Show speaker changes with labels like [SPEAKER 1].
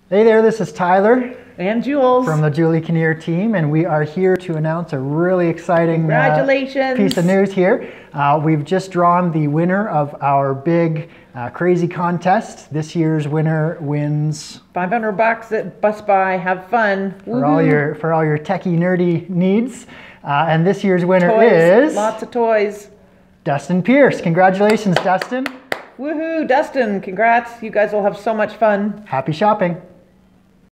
[SPEAKER 1] Hey there, this is Tyler.
[SPEAKER 2] And Jules.
[SPEAKER 1] From the Julie Kinnear team, and we are here to announce a really exciting piece of news here. We've just drawn the winner of our BIG Krazy Kontest. This year's winner wins
[SPEAKER 2] $500 at Bus Buy. Have fun.
[SPEAKER 1] For all your techie nerdy needs. And this year's winner
[SPEAKER 2] toys,
[SPEAKER 1] is
[SPEAKER 2] lots of toys.
[SPEAKER 1] Dustin Pierce. Congratulations, Dustin.
[SPEAKER 2] Woohoo, Dustin, congrats. You guys will have so much fun.
[SPEAKER 1] Happy shopping.